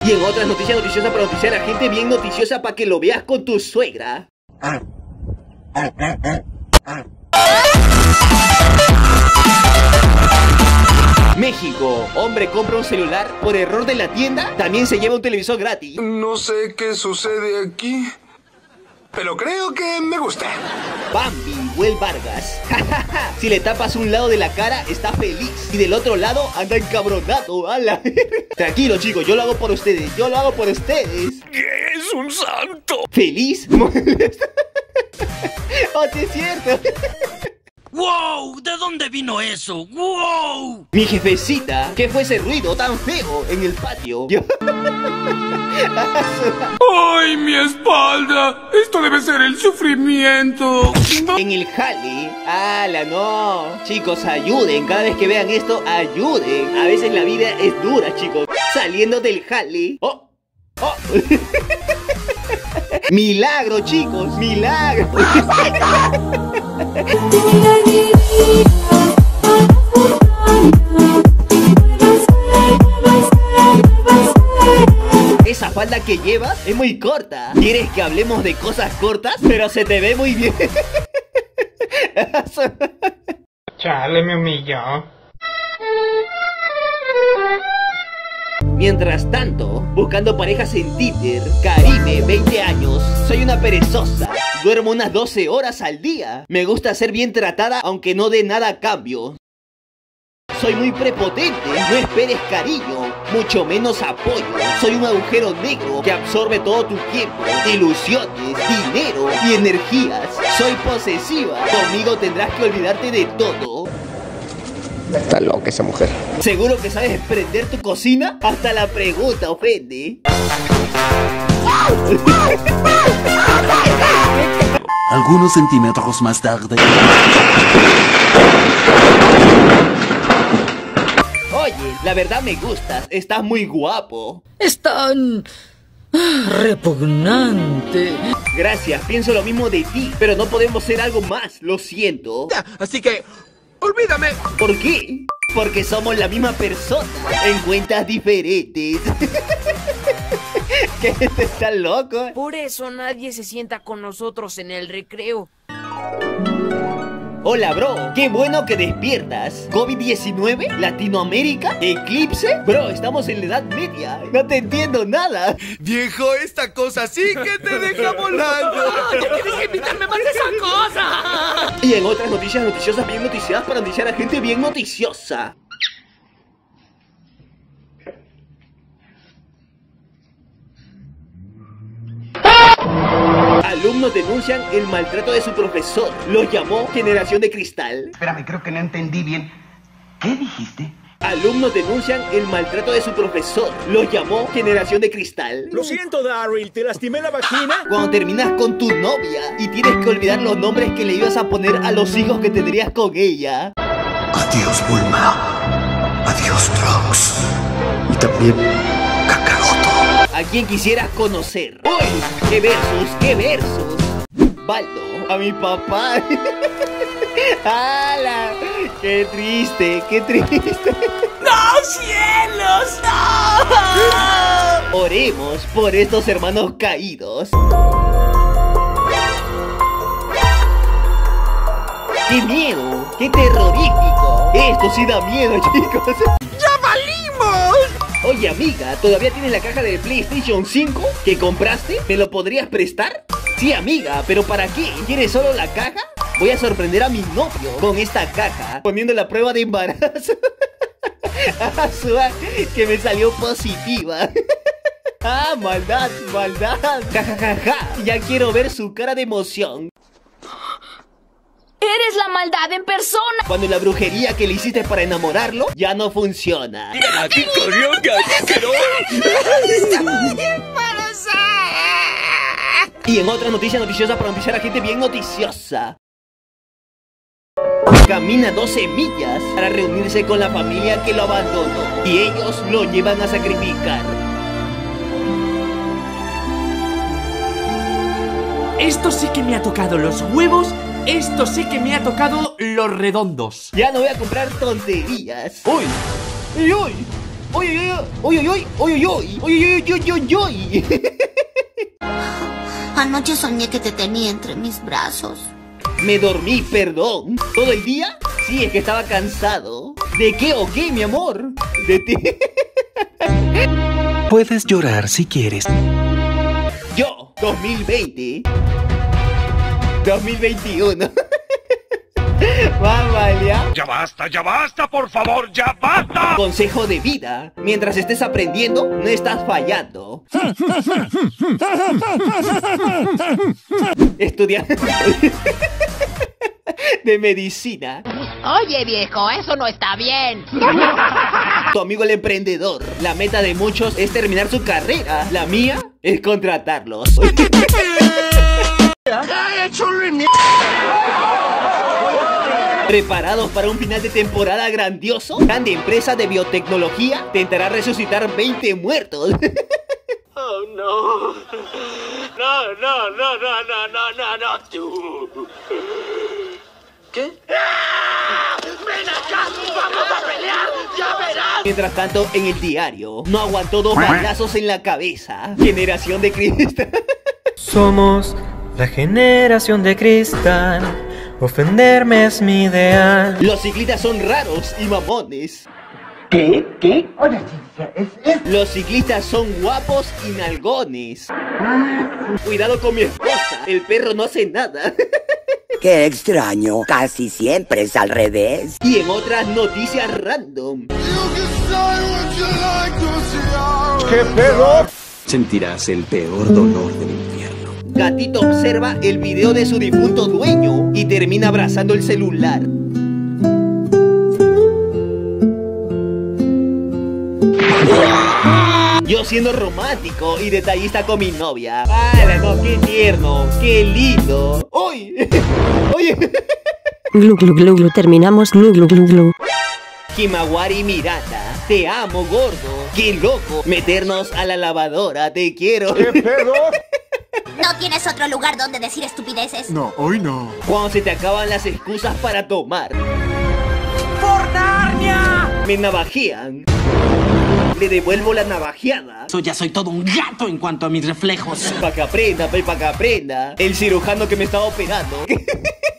Y en otras noticias noticiosas para noticiar a gente bien noticiosa para que lo veas con tu suegra. México, hombre compra un celular por error de la tienda, también se lleva un televisor gratis. No sé qué sucede aquí, pero creo que me gusta. Bambi, Will Vargas. Si le tapas un lado de la cara, está feliz. Y del otro lado, anda encabronado. ¡Hala! Tranquilo, chicos, yo lo hago por ustedes. Yo lo hago por ustedes. ¿Qué es un santo? ¿Feliz? ¿Molesto? ¡Oh, sí es cierto! ¡Wow! ¿De dónde vino eso? ¡Wow! Mi jefecita, ¿qué fue ese ruido tan feo en el patio? ¡Ay, mi espalda! Esto debe ser el sufrimiento. En el jale. ¡Hala, no! Chicos, ayuden. Cada vez que vean esto, ayuden. A veces la vida es dura, chicos. Saliendo del jale. ¡Oh! ¡Oh! ¡Milagro, chicos! ¡Milagro! Esa falda que llevas es muy corta. ¿Quieres que hablemos de cosas cortas? Pero se te ve muy bien. Chale, me humilló. Mientras tanto, buscando parejas en Tinder. Karime, 20 años. Soy una perezosa. Duermo unas 12 horas al día. Me gusta ser bien tratada aunque no dé nada a cambio. Soy muy prepotente, no esperes cariño, mucho menos apoyo. Soy un agujero negro que absorbe todo tu tiempo, ilusiones, dinero y energías. Soy posesiva, conmigo tendrás que olvidarte de todo. Está loca esa mujer. ¿Seguro que sabes prender tu cocina? Hasta la pregunta ofende. Algunos centímetros más tarde. Oye, la verdad me gustas, estás muy guapo. Es tan repugnante. Gracias, pienso lo mismo de ti, pero no podemos ser algo más, lo siento. Así que, olvídame. ¿Por qué? Porque somos la misma persona, en cuentas diferentes. ¿Qué? ¿Estás loco? Por eso nadie se sienta con nosotros en el recreo. Hola, bro. Qué bueno que despiertas. ¿COVID-19? ¿Latinoamérica? ¿Eclipse? Bro, estamos en la Edad Media. No te entiendo nada. Viejo, esta cosa sí que te deja volando. ¡Ya tienes que invitarme más de esa cosa! Y en otras noticias noticiosas bien noticiadas para noticiar a gente bien noticiosa. Alumnos denuncian el maltrato de su profesor. Los llamó Generación de Cristal. Espérame, creo que no entendí bien. ¿Qué dijiste? Alumnos denuncian el maltrato de su profesor. Los llamó Generación de Cristal. Lo siento, Daryl, ¿te lastimé la vagina? Cuando terminas con tu novia y tienes que olvidar los nombres que le ibas a poner a los hijos que tendrías con ella. Adiós, Bulma. Adiós, Trunks. Y también Kakaroto. ¿A quién quisieras conocer? ¡Uy! ¡Qué versos! ¡Qué versos! Baldo, a mi papá. ¡Hala! ¡Qué triste! ¡Qué triste! ¡No, cielos! ¡No! Oremos por estos hermanos caídos. ¡Qué miedo! ¡Qué terrorífico! Esto sí da miedo, chicos. ¡Ya valimos! Oye, amiga, ¿todavía tienes la caja de PlayStation 5 que compraste? ¿Me lo podrías prestar? Sí, amiga, ¿pero para qué? ¿Quieres solo la caja? Voy a sorprender a mi novio con esta caja, poniendo la prueba de embarazo. Que me salió positiva. Ah, maldad, maldad. Ja, ja, ja, ja. Ya quiero ver su cara de emoción. ¡Eres la maldad en persona! Cuando la brujería que le hiciste para enamorarlo ya no funciona. ¡Aquí corrió, que no! Y en otras noticias noticiosas para noticiar a gente bien noticiosa. Camina 12 millas para reunirse con la familia que lo abandonó y ellos lo llevan a sacrificar. Esto sí que me ha tocado los huevos. Esto sí que me ha tocado los redondos. Ya no voy a comprar tonterías. ¡Uy! ¡Y uy! Anoche soñé que te tenía entre mis brazos. Me dormí, perdón. ¿Todo el día? Sí, es que estaba cansado. ¿De qué o qué, mi amor? De ti. Puedes llorar si quieres. Yo, 2020. 2021. Mamalia. Ya basta, por favor, ya basta. Consejo de vida. Mientras estés aprendiendo, no estás fallando. Estudiante de medicina. Oye, viejo, eso no está bien. Tu amigo el emprendedor. La meta de muchos es terminar su carrera. La mía es contratarlos. ¿Preparados para un final de temporada grandioso? Grande empresa de biotecnología tentará resucitar 20 muertos. Oh, no. No, tú. ¿Qué? ¡Ven acá! ¡Vamos a pelear! ¡Ya verás! Mientras tanto, en el diario, no aguantó 2 balazos en la cabeza. Generación de cristal. Somos la generación de cristal. Ofenderme es mi ideal. Los ciclistas son raros y mamones. ¿Qué? Oye, Los ciclistas son guapos y nalgones. Cuidado con mi esposa. El perro no hace nada. Qué extraño, casi siempre es al revés. Y en otras noticias random. ¿Qué pedo? Sentirás el peor dolor del infierno. Gatito observa el video de su difunto dueño y termina abrazando el celular. Yo siendo romántico y detallista con mi novia. ¡Hala, no! ¡Qué tierno! ¡Qué lindo! ¡Uy! ¡Oye! Glu glu glu glu, terminamos glu glu glu glu. Himawari Miranda, te amo, gordo. ¡Qué loco! Meternos a la lavadora, te quiero. ¿Qué pedo? ¿No tienes otro lugar donde decir estupideces? No, hoy no. Cuando se te acaban las excusas para tomar. ¡Por Narnia! Me navajean. Le devuelvo la navajeada. Ya soy todo un gato en cuanto a mis reflejos. Pa' que aprenda. El cirujano que me estaba operando.